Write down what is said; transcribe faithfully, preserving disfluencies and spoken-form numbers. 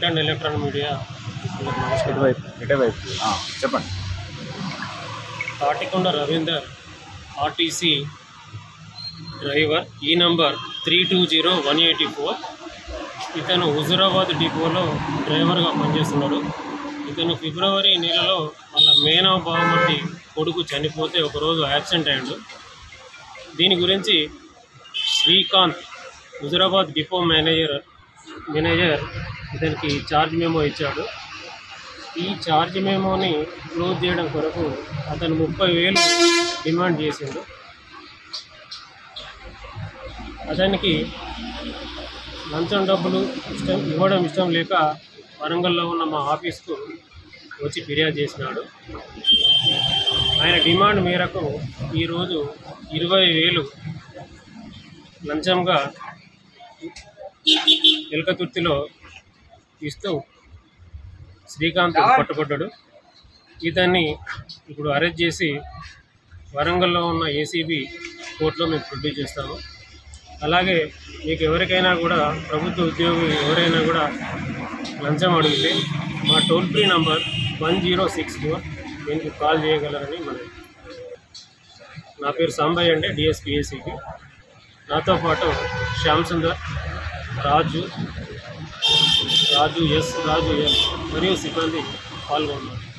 Print and electronic media చెప్పండి. Thatikonda Ravinder RTC driver, ఈ number three two zero one eighty four. ఇతను హుజురాబాద్ డిపోలో డ్రైవర్గా పనిచేస్తున్నాడు. ఇతను ఫిబ్రవరి నెలలో వాళ్ళ మేనా బావమర్ది కొడుకు చనిపోతే ఒకరోజు యాక్సిడెంట్ అయ్యాడు. దీని గురించి Srikanth Huzurabad depot manager manager ఇతనికి ఛార్జ్ మెమో ఇచ్చాడు. ఈ ఛార్జ్ మెమోని క్లోజ్ చేయడం కొరకు అతను ముప్పై వేలు డిమాండ్ చేసిండు. అతనికి లంచం డబ్బులు ఇష్టం ఇవ్వడం ఇష్టం లేక వరంగల్లో ఉన్న మా ఆఫీస్కు వచ్చి ఫిర్యాదు చేసినాడు. ఆయన డిమాండ్ మేరకు ఈరోజు ఇరవై వేలు లంచంగా ఎలకతుర్తిలో ఇస్తూ శ్రీకాంత్ పట్టుబడ్డాడు. ఇతన్ని ఇప్పుడు అరెస్ట్ చేసి వరంగల్లో ఉన్న ఏసీబీ కోర్టులో మేము ప్రొడ్యూస్ చేస్తాము. అలాగే మీకు ఎవరికైనా కూడా ప్రభుత్వ ఉద్యోగి ఎవరైనా కూడా లంచం అడిగితే మా toll free number one zero six four దీనికి కాల్ చేయగలరని మనం. నా పేరు సాంబయ్య అండి, డిఎస్పీ ఏసీబీ. నాతో పాటు శ్యామ్ సుందర్, రాజు రాజు ఎస్ రాజు ఎస్ మరియు సిబ్బంది పాల్గొన్నారు.